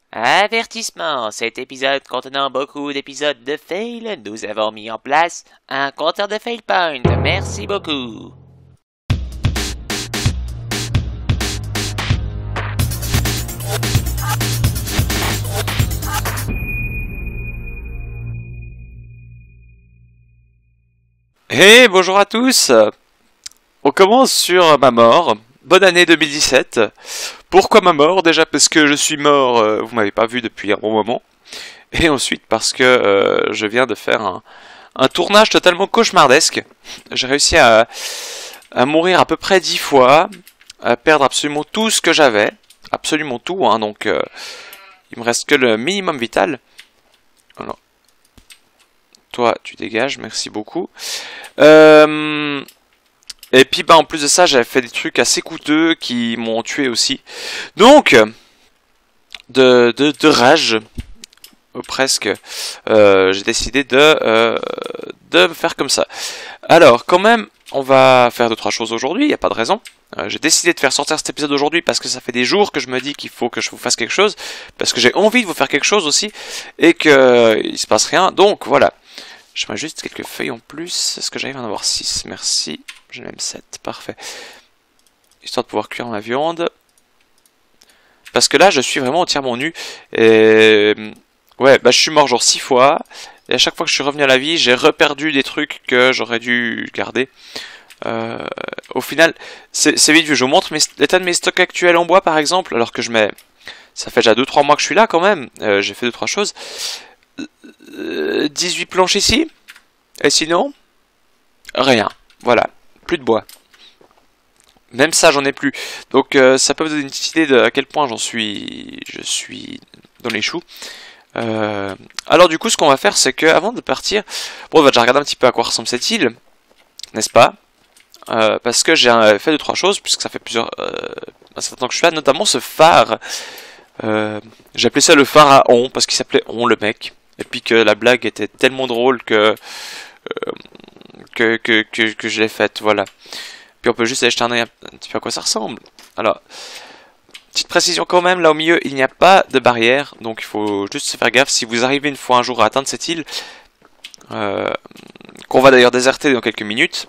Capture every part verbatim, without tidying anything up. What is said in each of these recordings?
Avertissement, cet épisode contenant beaucoup d'épisodes de fail, nous avons mis en place un compteur de fail point. Merci beaucoup. Hey, bonjour à tous. On commence sur ma mort. Bonne année deux mille dix-sept. Pourquoi ma mort? Déjà parce que je suis mort, euh, vous m'avez pas vu depuis un bon moment. Et ensuite parce que euh, je viens de faire un, un tournage totalement cauchemardesque. J'ai réussi à, à mourir à peu près dix fois, à perdre absolument tout ce que j'avais. Absolument tout, hein, donc euh, il me reste que le minimum vital. Alors, toi, tu dégages, merci beaucoup. Euh... Et puis bah en plus de ça, j'avais fait des trucs assez coûteux qui m'ont tué aussi. Donc, de, de, de rage, euh, presque, euh, j'ai décidé de, euh, de me faire comme ça. Alors, quand même, on va faire deux trois choses aujourd'hui, il n'y a pas de raison. Euh, j'ai décidé de faire sortir cet épisode aujourd'hui parce que ça fait des jours que je me dis qu'il faut que je vous fasse quelque chose, parce que j'ai envie de vous faire quelque chose aussi, et qu'il euh, se passe rien, donc voilà. Je mets juste quelques feuilles en plus. Est-ce que j'arrive à en avoir six? Merci. J'ai même sept. Parfait. Histoire de pouvoir cuire ma viande. Parce que là, je suis vraiment entièrement nu. Et... ouais, bah je suis mort genre six fois. Et à chaque fois que je suis revenu à la vie, j'ai reperdu des trucs que j'aurais dû garder. Euh... Au final, c'est vite vu. Je vous montre l'état de mes stocks actuels en bois, par exemple. Alors que je mets... ça fait déjà deux trois mois que je suis là, quand même. Euh, j'ai fait deux trois choses. dix-huit planches ici. Et sinon, rien. Voilà. Plus de bois. Même ça, j'en ai plus. Donc, euh, ça peut vous donner une petite idée de à quel point j'en suis... je suis dans les choux. Euh... Alors, du coup, ce qu'on va faire, c'est que avant de partir... bon, on va déjà regarder un petit peu à quoi ressemble cette île. N'est-ce pas? euh, Parce que j'ai fait deux, trois choses, puisque ça fait plusieurs... Euh, un certain temps que je suis là, notamment ce phare. Euh, j'ai appelé ça le phare à On, parce qu'il s'appelait On, le mec. Et puis que la blague était tellement drôle que, euh, que, que, que, que je l'ai faite, voilà. Puis on peut juste aller jeter un œil un petit peu à quoi ça ressemble. Alors, petite précision quand même, là au milieu, il n'y a pas de barrière. Donc il faut juste se faire gaffe. Si vous arrivez une fois un jour à atteindre cette île, euh, qu'on va d'ailleurs déserter dans quelques minutes,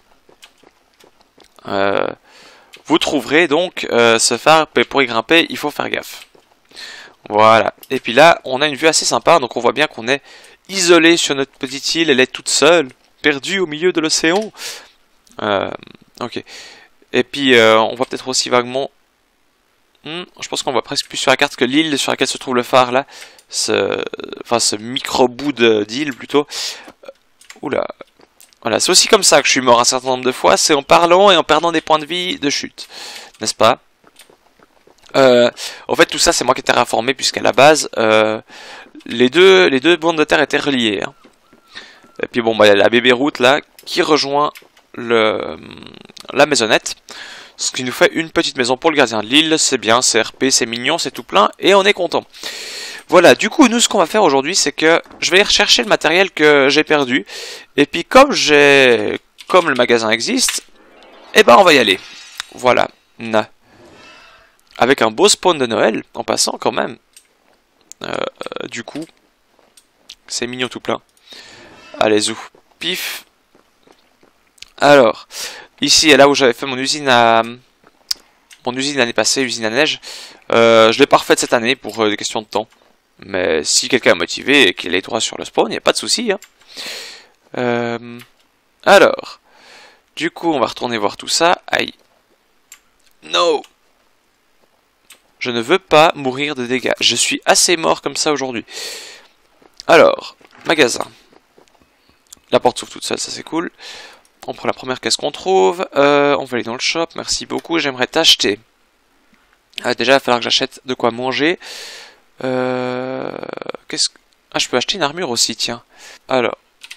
euh, vous trouverez donc euh, ce phare. Pour y grimper, il faut faire gaffe. Voilà. Et puis là, on a une vue assez sympa, donc on voit bien qu'on est isolé sur notre petite île, elle est toute seule, perdue au milieu de l'océan. Euh, ok. Et puis, euh, on voit peut-être aussi vaguement... Hmm, je pense qu'on voit presque plus sur la carte que l'île sur laquelle se trouve le phare, là. Ce, enfin, ce micro-bout d'île, plutôt. Oula. Voilà, c'est aussi comme ça que je suis mort un certain nombre de fois, c'est en parlant et en perdant des points de vie de chute. N'est-ce pas ? Euh, en fait, tout ça, c'est moi qui ai été réinformé, puisqu'à la base, euh, les deux, les deux bandes de terre étaient reliées. Hein. Et puis bon, bah, il y a la bébé route là qui rejoint le, la maisonnette, ce qui nous fait une petite maison pour le gardien de l'île. C'est bien, c'est R P, c'est mignon, c'est tout plein, et on est content. Voilà, du coup, nous, ce qu'on va faire aujourd'hui, c'est que je vais aller rechercher le matériel que j'ai perdu. Et puis, comme j'ai, comme le magasin existe, eh ben, on va y aller. Voilà. Na. Avec un beau spawn de Noël, en passant quand même. Euh, euh, du coup, c'est mignon tout plein. Allez, zou. Pif. Alors, ici, là où j'avais fait mon usine à... Mon usine l'année passée, usine à neige. Euh, je l'ai pas refaite cette année pour euh, des questions de temps. Mais si quelqu'un est motivé et qu'il est droit sur le spawn, il n'y a pas de souci. Hein. Euh, alors, du coup, on va retourner voir tout ça. Aïe. No. Je ne veux pas mourir de dégâts. Je suis assez mort comme ça aujourd'hui. Alors, magasin. La porte s'ouvre toute seule, ça c'est cool. On prend la première caisse qu'on trouve. Euh, on va aller dans le shop, merci beaucoup. J'aimerais t'acheter. Ah, déjà, il va falloir que j'achète de quoi manger. Euh, qu'est-ce que... Ah, je peux acheter une armure aussi, tiens. Alors.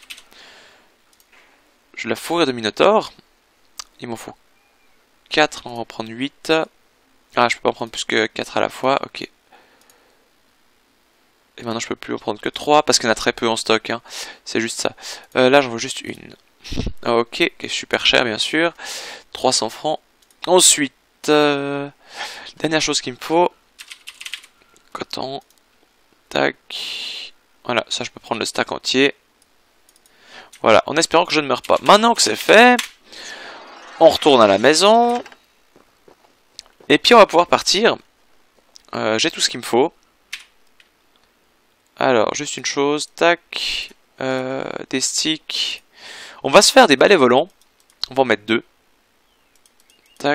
Je la fourrure de Minotaur. Il m'en faut quatre, on va en prendre huit. Ah, je peux pas en prendre plus que quatre à la fois, ok. Et maintenant je peux plus en prendre que trois parce qu'il y en a très peu en stock, hein. C'est juste ça. Euh, là j'en veux juste une. Ok, qui est super cher bien sûr. trois cents francs. Ensuite, euh, dernière chose qu'il me faut. Coton. Tac. Voilà, ça je peux prendre le stack entier. Voilà, en espérant que je ne meure pas. Maintenant que c'est fait, on retourne à la maison. Et puis on va pouvoir partir. Euh, J'ai tout ce qu'il me faut. Alors, juste une chose. Tac. Euh, des sticks. On va se faire des balais volants. On va en mettre deux. Tac.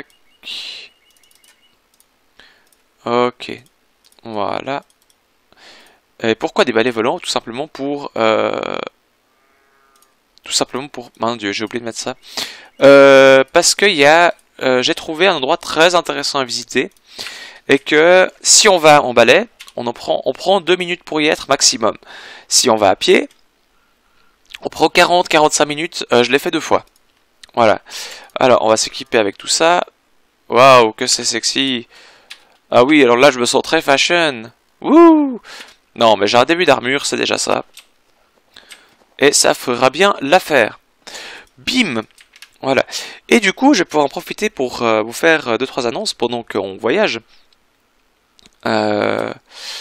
Ok. Voilà. Et pourquoi des balais volants? Tout simplement pour... Euh... Tout simplement pour... Mon Dieu, j'ai oublié de mettre ça. Euh, parce qu'il y a... Euh, j'ai trouvé un endroit très intéressant à visiter. Et que si on va en balai, on en prend, on prend deux minutes pour y être maximum. Si on va à pied, on prend quarante à quarante-cinq minutes. Euh, je l'ai fait deux fois. Voilà. Alors, on va s'équiper avec tout ça. Waouh, que c'est sexy. Ah oui, alors là, je me sens très fashion. Wouh! Non, mais j'ai un début d'armure, c'est déjà ça. Et ça fera bien l'affaire. Bim! Voilà. Et du coup, je vais pouvoir en profiter pour euh, vous faire deux trois annonces pendant qu'on voyage. Euh,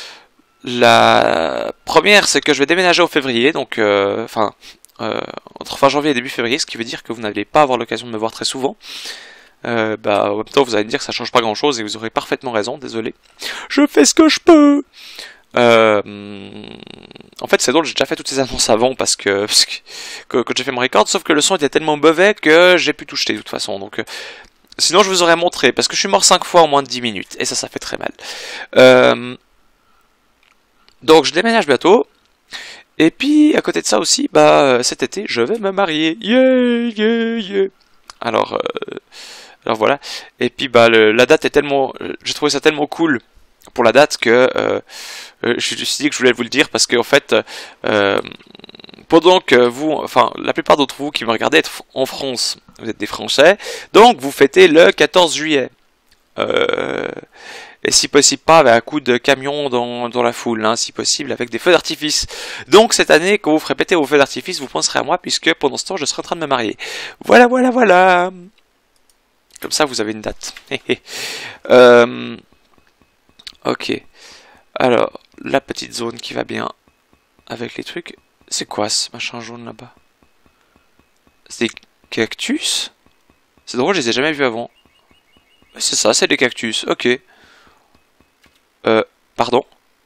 la première, c'est que je vais déménager au février, donc euh, enfin euh, entre fin janvier et début février, ce qui veut dire que vous n'allez pas avoir l'occasion de me voir très souvent. Euh, bah, en même temps, vous allez me dire que ça change pas grand chose et vous aurez parfaitement raison. Désolé. Je fais ce que je peux. Euh, en fait, c'est drôle, j'ai déjà fait toutes ces annonces avant parce que, parce que, que quand j'ai fait mon record, sauf que le son était tellement mauvais que j'ai pu tout jeter de toute façon. Donc, euh, sinon, je vous aurais montré parce que je suis mort cinq fois en moins de dix minutes et ça, ça fait très mal. Euh, donc, je déménage bientôt. Et puis, à côté de ça aussi, bah, cet été, je vais me marier. Yeah, yeah, yeah. Alors, euh, alors voilà. Et puis, bah, le, la date est tellement, j'ai trouvé ça tellement cool pour la date que euh, je me suis dit que je voulais vous le dire parce que en fait, euh, pendant que vous, enfin, la plupart d'entre vous qui me regardez êtes en France, vous êtes des Français, donc vous fêtez le quatorze juillet. Euh, et si possible pas avec un coup de camion dans, dans la foule, hein, si possible avec des feux d'artifice. Donc cette année, quand vous ferez péter vos feux d'artifice, vous penserez à moi puisque pendant ce temps, je serai en train de me marier. Voilà, voilà, voilà. Comme ça, vous avez une date. euh, ok. Alors, la petite zone qui va bien avec les trucs. C'est quoi ce machin jaune là-bas? C'est des cactus? C'est drôle, je les ai jamais vus avant. C'est ça, c'est des cactus. Ok. Euh, pardon.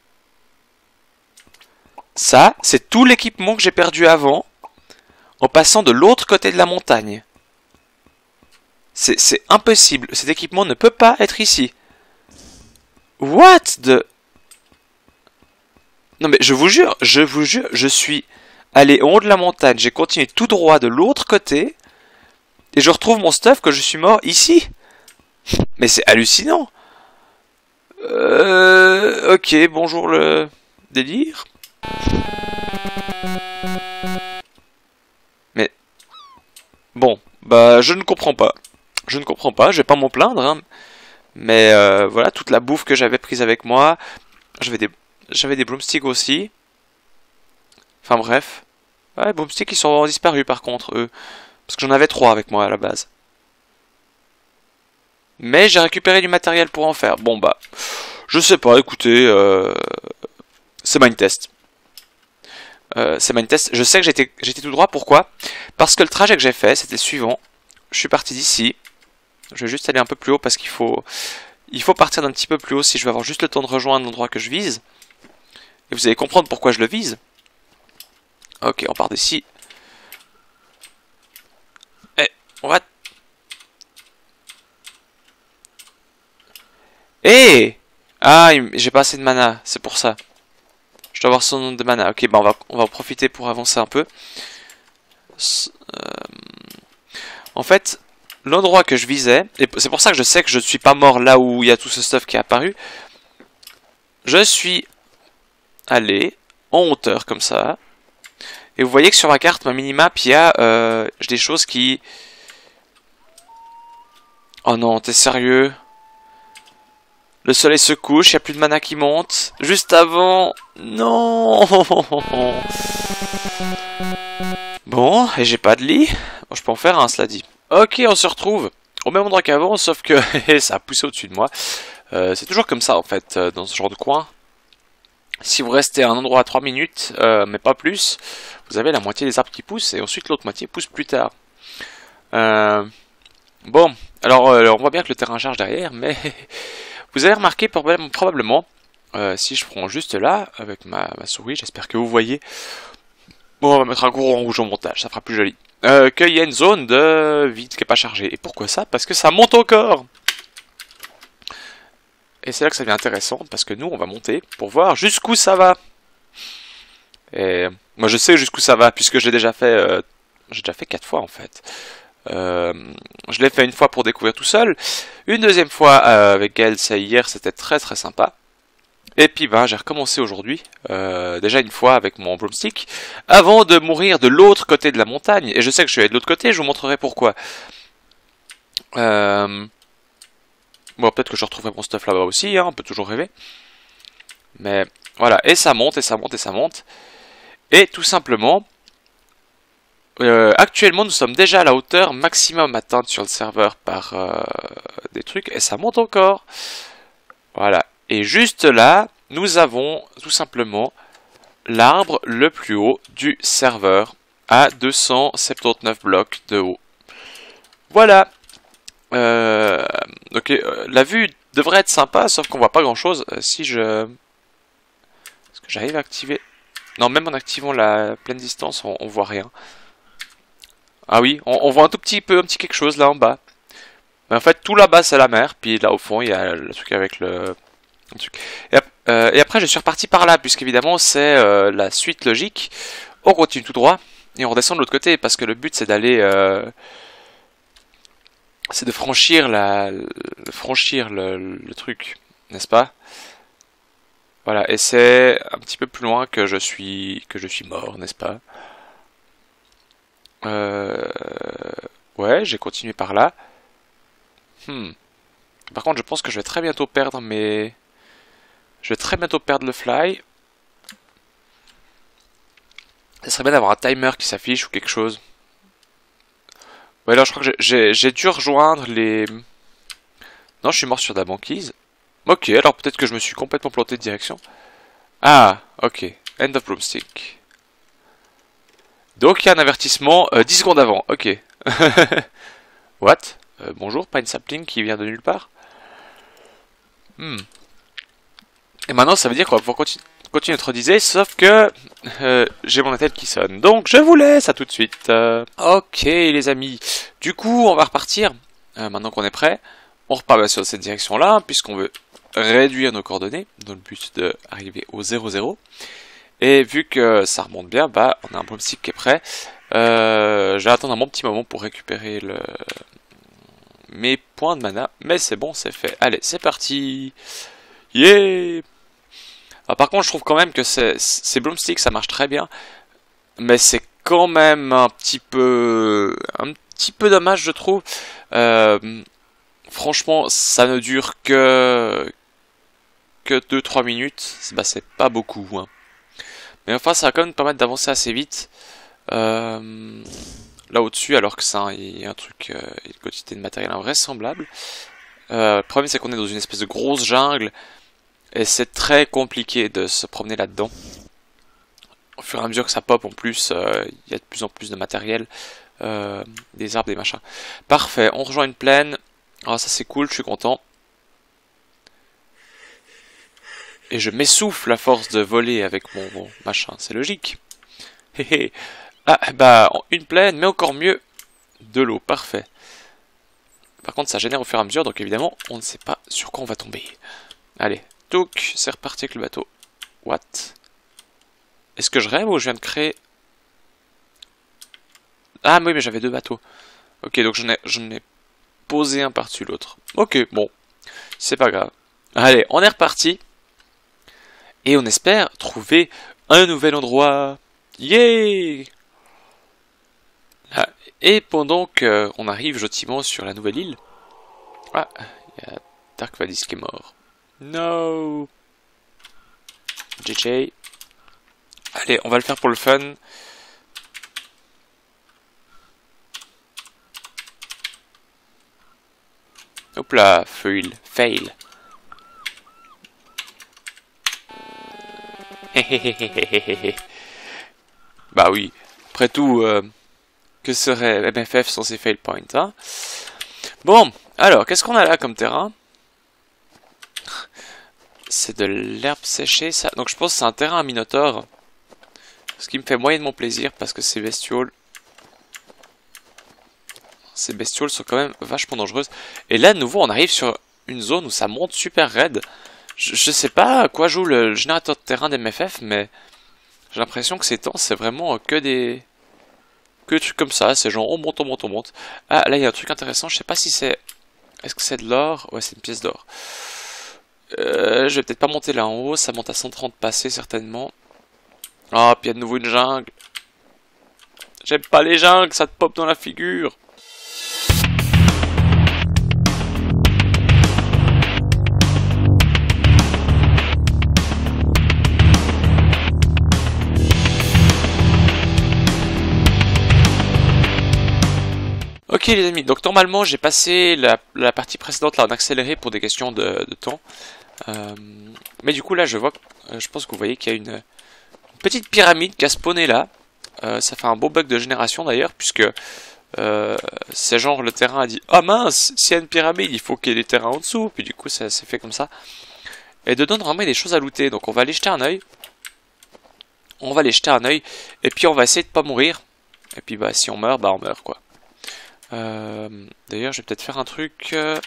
Ça, c'est tout l'équipement que j'ai perdu avant en passant de l'autre côté de la montagne. C'est impossible. Cet équipement ne peut pas être ici. What the... Non mais je vous jure, je vous jure, je suis allé en haut de la montagne, j'ai continué tout droit de l'autre côté, et je retrouve mon stuff que je suis mort ici. Mais c'est hallucinant. Euh... Ok, bonjour le délire. Mais... Bon, bah je ne comprends pas. Je ne comprends pas, je vais pas m'en plaindre, hein. Mais euh, voilà, toute la bouffe que j'avais prise avec moi, j'avais des... J'avais des broomsticks aussi. Enfin bref. Ouais, les broomsticks ils sont disparus par contre, eux. Parce que j'en avais trois avec moi à la base. Mais j'ai récupéré du matériel pour en faire. Bon bah, je sais pas, écoutez, euh, c'est Mindtest. Euh, c'est Mindtest. Je sais que j'étais j'étais tout droit, pourquoi? Parce que le trajet que j'ai fait, c'était le suivant. Je suis parti d'ici. Je vais juste aller un peu plus haut parce qu'il faut... Il faut partir d'un petit peu plus haut si je veux avoir juste le temps de rejoindre l'endroit que je vise. Et vous allez comprendre pourquoi je le vise. Ok, on part d'ici. Eh, on va... Eh Ah, j'ai pas assez de mana, c'est pour ça. Je dois avoir son nombre de mana. Ok, bah on va, on va en profiter pour avancer un peu. Euh... En fait, l'endroit que je visais, et c'est pour ça que je sais que je ne suis pas mort là où il y a tout ce stuff qui est apparu. Je suis allé en hauteur comme ça. Et vous voyez que sur ma carte, ma minimap, il y a euh, des choses qui... Oh non, t'es sérieux? Le soleil se couche, il n'y a plus de mana qui monte. Juste avant... Non. Bon, et j'ai pas de lit. Bon, je peux en faire un, cela dit. Ok, on se retrouve au même endroit qu'avant, sauf que ça a poussé au-dessus de moi. Euh, c'est toujours comme ça, en fait, dans ce genre de coin. Si si vous restez à un endroit à trois minutes, euh, mais pas plus, vous avez la moitié des arbres qui poussent, et ensuite l'autre moitié pousse plus tard. Euh, bon, alors euh, on voit bien que le terrain charge derrière, mais vous avez remarqué probablement, euh, si je prends juste là, avec ma, ma souris, j'espère que vous voyez, bon, on va mettre un gros rond rouge au montage, ça fera plus joli, euh, qu'il y a une zone de vide qui n'est pas chargée. Et pourquoi ça? Parce que ça monte encore. Et c'est là que ça devient intéressant, parce que nous, on va monter pour voir jusqu'où ça va. Et moi, je sais jusqu'où ça va, puisque j'ai déjà fait... Euh, j'ai déjà fait quatre fois, en fait. Euh, je l'ai fait une fois pour découvrir tout seul. Une deuxième fois euh, avec Gaël, c'est hier, c'était très très sympa. Et puis, ben, j'ai recommencé aujourd'hui, euh, déjà une fois avec mon broomstick, avant de mourir de l'autre côté de la montagne. Et je sais que je suis allé de l'autre côté, je vous montrerai pourquoi. Euh... Bon, peut-être que je retrouverai mon stuff là-bas aussi, hein, on peut toujours rêver. Mais voilà, et ça monte, et ça monte, et ça monte. Et tout simplement, euh, actuellement nous sommes déjà à la hauteur maximum atteinte sur le serveur par euh, des trucs, et ça monte encore. Voilà, et juste là, nous avons tout simplement l'arbre le plus haut du serveur, à deux cent soixante-dix-neuf blocs de haut. Voilà. Euh, ok, euh, la vue devrait être sympa, sauf qu'on voit pas grand chose. Euh, si je... Est-ce que j'arrive à activer... Non, même en activant la pleine distance, on, on voit rien. Ah oui, on, on voit un tout petit peu, un petit quelque chose là en bas. Mais en fait, tout là-bas c'est la mer, puis là au fond il y a le truc avec le... le truc. Et, euh, et après je suis reparti par là, puisqu'évidemment c'est euh, la suite logique. On continue tout droit, et on redescend de l'autre côté, parce que le but c'est d'aller... Euh... c'est de franchir la, le, franchir le, le truc, n'est-ce pas? Voilà, et c'est un petit peu plus loin que je suis, que je suis mort, n'est-ce pas? euh, Ouais, j'ai continué par là. Hmm. Par contre, je pense que je vais très bientôt perdre mes... Je vais très bientôt perdre le fly. Ça serait bien d'avoir un timer qui s'affiche ou quelque chose. Ouais, là, je crois que j'ai dû rejoindre les... Non, je suis mort sur la banquise. Ok, alors peut-être que je me suis complètement planté de direction. Ah, ok. End of broomstick. Donc il y a un avertissement euh, dix secondes avant. Ok. What? euh, Bonjour, pas une sapling qui vient de nulle part. Hmm. Et maintenant ça veut dire qu'on va pouvoir continu continuer notre odyssée, sauf que euh, j'ai mon appel qui sonne. Donc je vous laisse, à tout de suite. Euh, ok les amis. Du coup on va repartir. Euh, maintenant qu'on est prêt. On repart bien sûr dans cette direction là, puisqu'on veut réduire nos coordonnées, dans le but d'arriver au zéro zéro. Et vu que ça remonte bien, bah on a un broomstick qui est prêt. Euh, je vais attendre un bon petit moment pour récupérer le... mes points de mana, mais c'est bon, c'est fait. Allez, c'est parti. Yeah. Alors, par contre, je trouve quand même que ces, ces broomsticks, ça marche très bien, mais c'est quand même un petit peu, un petit peu dommage, je trouve. Euh, franchement, ça ne dure que que deux trois minutes. Bah, c'est pas beaucoup, hein. Mais enfin, ça va quand même permettre d'avancer assez vite. Euh, là au-dessus, alors que ça, il y a un truc, euh, une quantité de matériel invraisemblable. Euh, le problème, c'est qu'on est dans une espèce de grosse jungle, et c'est très compliqué de se promener là-dedans. Au fur et à mesure que ça pop, en plus, euh, il y a de plus en plus de matériel, euh, des arbres, des machins. Parfait, on rejoint une plaine. Alors ça, c'est cool, je suis content. Et je m'essouffle à force de voler avec mon, mon machin, c'est logique. Héhé. Ah, bah, une plaine, mais encore mieux, de l'eau, parfait. Par contre, ça génère au fur et à mesure, donc évidemment, on ne sait pas sur quoi on va tomber. Allez, touc, c'est reparti avec le bateau. What? Est-ce que je rêve ou je viens de créer... Ah oui, mais j'avais deux bateaux. Ok, donc j'en ai, j'en ai posé un par-dessus l'autre. Ok, bon, c'est pas grave. Allez, on est reparti. Et on espère trouver un nouvel endroit. Yeah! Et pendant qu'on arrive gentiment sur la nouvelle île... Ah, il y a Dark Vadis qui est mort. No! J J. Allez, on va le faire pour le fun. Hop là, fail. Fail. Bah oui. Après tout, euh, que serait M F F sans ses fail points, hein? Bon, alors, qu'est-ce qu'on a là comme terrain? C'est de l'herbe séchée, ça. Donc je pense que c'est un terrain à Minotaure. Ce qui me fait moyennement plaisir parce que ces bestioles... Ces bestioles sont quand même vachement dangereuses. Et là, de nouveau, on arrive sur une zone où ça monte super raide. Je, je sais pas à quoi joue le générateur de terrain d'M F F, mais... J'ai l'impression que ces temps, c'est vraiment que des... Que des trucs comme ça. C'est genre, on monte, on monte, on monte. Ah, là, il y a un truc intéressant. Je sais pas si c'est... Est-ce que c'est de l'or? Ouais, c'est une pièce d'or. Euh, je vais peut-être pas monter là en haut, ça monte à cent trente passés certainement. Oh, puis il y a de nouveau une jungle. J'aime pas les jungles, ça te pop dans la figure. Ok les amis, donc normalement j'ai passé la, la partie précédente là en accéléré pour des questions de, de temps. Euh, mais du coup là je vois, euh, je pense que vous voyez qu'il y a une, une petite pyramide qui a spawné là. Euh, ça fait un beau bug de génération d'ailleurs puisque euh, c'est genre le terrain a dit ah oh mince, s'il y a une pyramide il faut qu'il y ait des terrains en dessous. Puis du coup ça s'est fait comme ça. Et dedans normalement il y a des choses à looter, donc on va aller jeter un oeil. On va aller jeter un oeil et puis on va essayer de pas mourir. Et puis bah si on meurt, bah on meurt quoi. Euh, D'ailleurs, je vais peut-être faire un truc. Euh...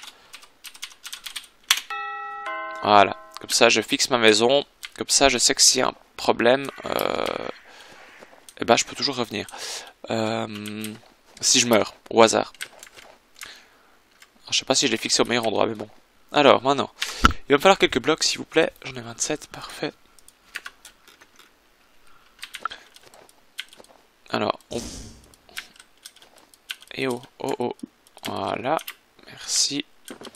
Voilà, comme ça, je fixe ma maison. Comme ça, je sais que s'il y a un problème, euh... eh ben, je peux toujours revenir. Euh... Si je meurs, au hasard. Alors, je sais pas si je l'ai fixé au meilleur endroit, mais bon. Alors, maintenant, il va me falloir quelques blocs, s'il vous plaît. J'en ai vingt-sept, parfait. Alors, on... Et oh, oh, oh. Voilà. Merci.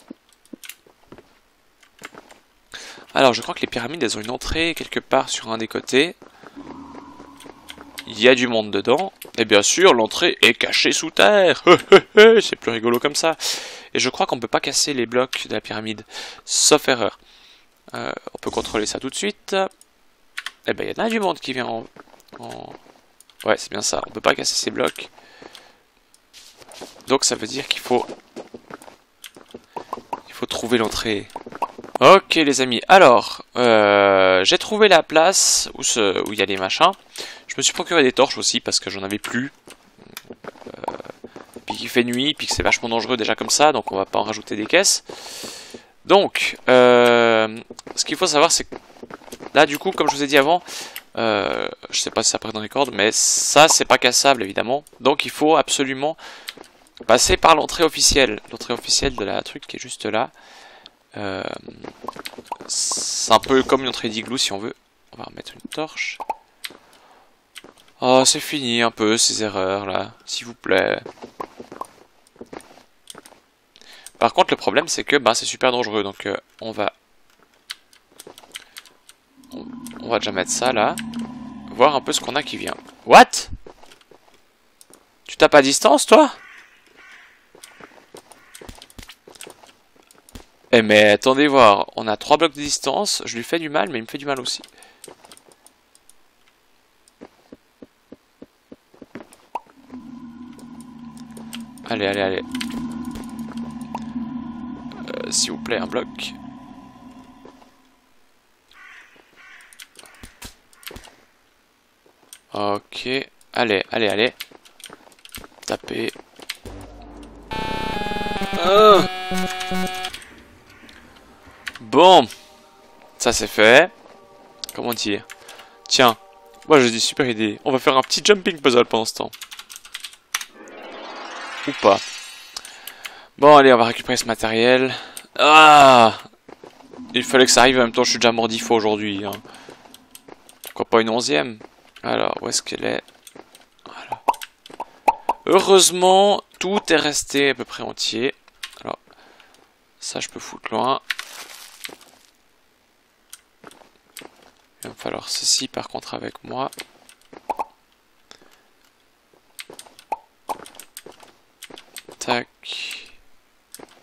Alors, je crois que les pyramides, elles ont une entrée quelque part sur un des côtés. Il y a du monde dedans. Et bien sûr, l'entrée est cachée sous terre. C'est plus rigolo comme ça. Et je crois qu'on ne peut pas casser les blocs de la pyramide. Sauf erreur. Euh, on peut contrôler ça tout de suite. Et bien, il y en a du monde qui vient en... en... Ouais, c'est bien ça. On ne peut pas casser ces blocs. Donc ça veut dire qu'il faut il faut trouver l'entrée. Ok les amis, alors euh, j'ai trouvé la place où, ce, où il y a les machins. Je me suis procuré des torches aussi parce que j'en avais plus. Euh, puis qu'il fait nuit, puis que c'est vachement dangereux déjà comme ça, donc on va pas en rajouter des caisses. Donc euh, ce qu'il faut savoir c'est que là du coup comme je vous ai dit avant, euh, je sais pas si ça apparaît dans les cordes, mais ça c'est pas cassable évidemment. Donc il faut absolument passer par l'entrée officielle. L'entrée officielle de la truc qui est juste là. Euh, c'est un peu comme une entrée d'igloo si on veut. On va remettre une torche. Oh, c'est fini un peu ces erreurs là, s'il vous plaît. Par contre, le problème c'est que bah, c'est super dangereux. Donc euh, on va... On, on va déjà mettre ça là. Voir un peu ce qu'on a qui vient. What? Tu tapes à distance toi? Eh mais attendez voir, on a trois blocs de distance, je lui fais du mal mais il me fait du mal aussi. Allez, allez, allez. Euh, S'il vous plaît, un bloc. Ok, allez, allez, allez. Tapez. Oh bon, ça c'est fait. Comment dire? Tiens, moi je dis super idée. On va faire un petit jumping puzzle pendant ce temps. Ou pas. Bon, allez, on va récupérer ce matériel. Ah! Il fallait que ça arrive, en même temps je suis déjà mort dix fois aujourd'hui. Hein. Pourquoi pas une onzième? Alors, où est-ce qu'elle est? Voilà. Heureusement, tout est resté à peu près entier. Alors, ça je peux foutre loin. Il va me falloir ceci par contre avec moi. Tac.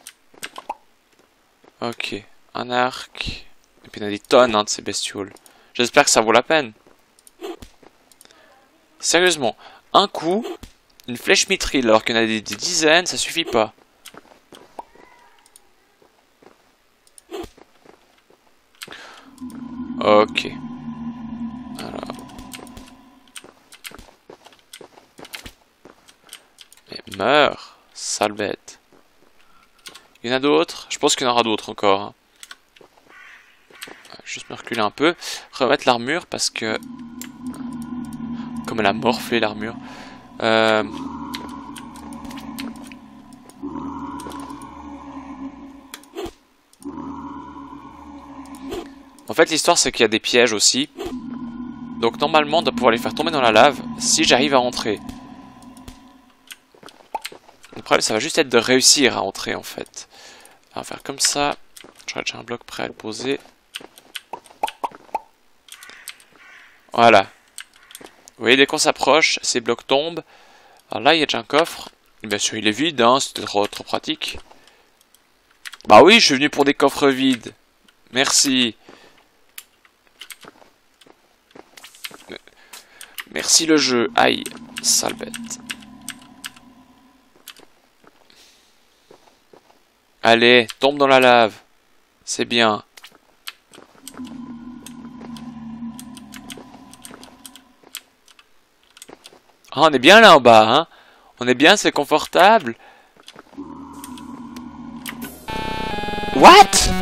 Ok. Un arc. Et puis il y en a des tonnes hein, de ces bestioles. J'espère que ça vaut la peine. Sérieusement, un coup, une flèche mithril, alors qu'il y en a des, des dizaines, ça suffit pas. Ok. Alors. Mais meurs, sale bête. Il y en a d'autres? Je pense qu'il y en aura d'autres encore. Hein. Juste me reculer un peu. Remettre l'armure parce que... Comme elle a morflé l'armure. Euh... En fait, l'histoire, c'est qu'il y a des pièges aussi. Donc, normalement, on doit pouvoir les faire tomber dans la lave si j'arrive à entrer. Le problème, ça va juste être de réussir à entrer, en fait. On va faire comme ça. J'aurais déjà un bloc prêt à le poser. Voilà. Vous voyez, dès qu'on s'approche, ces blocs tombent. Alors là, il y a déjà un coffre. Et bien sûr, il est vide, hein. C'était trop, trop pratique. Bah oui, je suis venu pour des coffres vides. Merci. Merci le jeu. Aïe, sale bête. Allez, tombe dans la lave. C'est bien. Ah, on est bien là en bas, hein. On est bien, c'est confortable. What?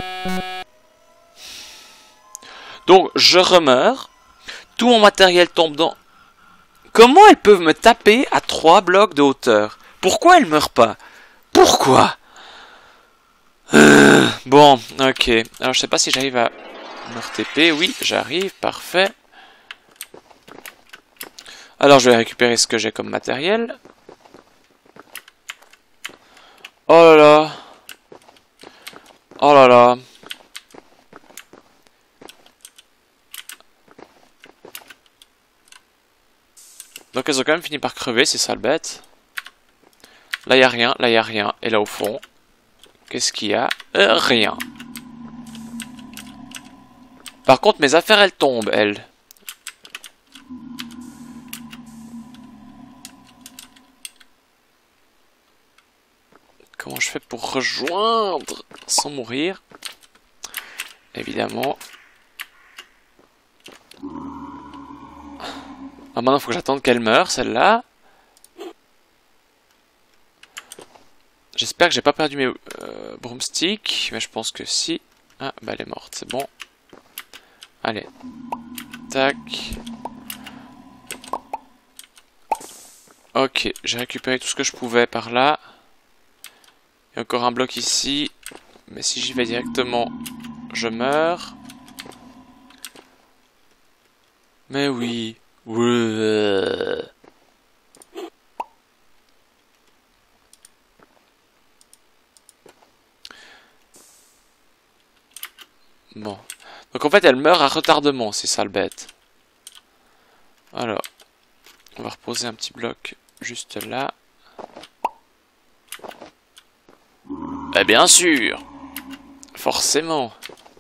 Donc, je remeurs. Tout mon matériel tombe dans... Comment elles peuvent me taper à trois blocs de hauteur? Pourquoi elles meurent pas? Pourquoi? euh, Bon, ok. Alors, je sais pas si j'arrive à me R T P. Oui, j'arrive, parfait. Alors, je vais récupérer ce que j'ai comme matériel. Oh là là. Oh là là. Donc elles ont quand même fini par crever, ces sales bêtes. Là, il n'y a rien, là, il n'y a rien. Et là, au fond, qu'est-ce qu'il y a? euh, Rien. Par contre, mes affaires, elles tombent, elles. Comment je fais pour rejoindre sans mourir? Évidemment. Ah, maintenant, il faut que j'attende qu'elle meure, celle-là. J'espère que j'ai pas perdu mes euh, broomsticks, mais je pense que si. Ah, bah elle est morte, c'est bon. Allez. Tac. Ok, j'ai récupéré tout ce que je pouvais par là. Il y a encore un bloc ici. Mais si j'y vais directement, je meurs. Mais oui. Ouais. Bon. Donc en fait, elle meurt à retardement, ces sales bêtes. Alors. On va reposer un petit bloc juste là. Eh bien sûr. Forcément.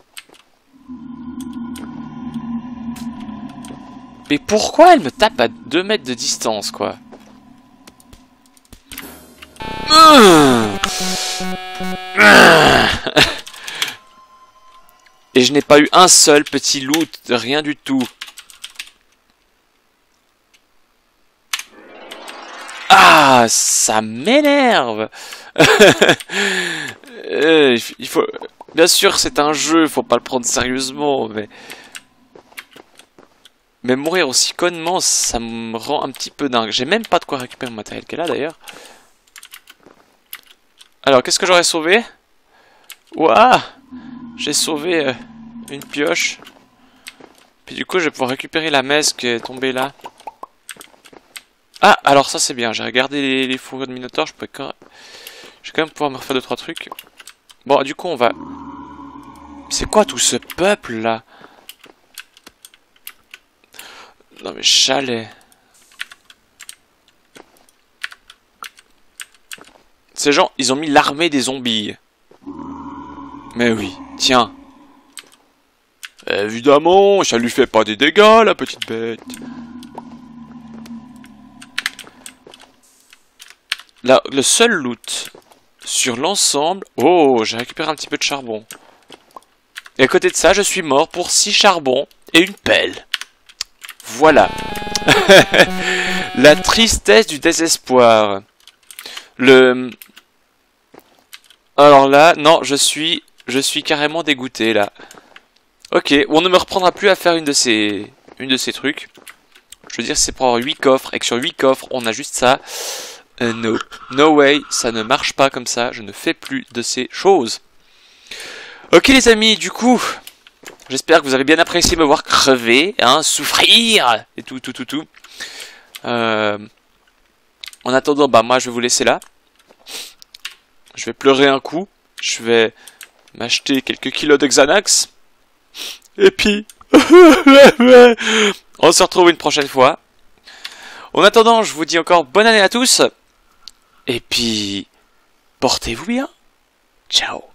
Mais pourquoi elle me tape à deux mètres de distance, quoi? Et je n'ai pas eu un seul petit loot, rien du tout. Ah, ça m'énerve. Il faut... Bien sûr, c'est un jeu, faut pas le prendre sérieusement, mais... Mais mourir aussi connement, ça me rend un petit peu dingue. J'ai même pas de quoi récupérer mon matériel qu'elle a d'ailleurs. Alors, qu'est-ce que j'aurais sauvé? Ouah! J'ai sauvé euh, une pioche. Puis du coup, je vais pouvoir récupérer la messe qui est tombée là. Ah, alors ça c'est bien. J'ai regardé les, les fourrures de Minotaur. Je peux quand... Je vais quand même pouvoir me refaire deux trois trucs. Bon, du coup, on va... C'est quoi tout ce peuple là? Non mais chalet. Ces gens, ils ont mis l'armée des zombies. Mais oui, tiens. Évidemment, ça lui fait pas des dégâts, la petite bête. Là, le seul loot sur l'ensemble... Oh, j'ai récupéré un petit peu de charbon. Et à côté de ça, je suis mort pour six charbons et une pelle. Voilà. La tristesse du désespoir. Le... Alors là, non, je suis... Je suis carrément dégoûté, là. Ok, on ne me reprendra plus à faire une de ces... Une de ces trucs. Je veux dire, c'est pour avoir huit coffres, et que sur huit coffres, on a juste ça... Uh, no. No way, ça ne marche pas comme ça, je ne fais plus de ces choses. Ok les amis, du coup, j'espère que vous avez bien apprécié me voir crever, hein, souffrir, et tout, tout, tout, tout. Euh... En attendant, bah moi je vais vous laisser là. Je vais pleurer un coup, je vais m'acheter quelques kilos de Xanax. Et puis, on se retrouve une prochaine fois. En attendant, je vous dis encore bonne année à tous. Et puis, portez-vous bien. Ciao.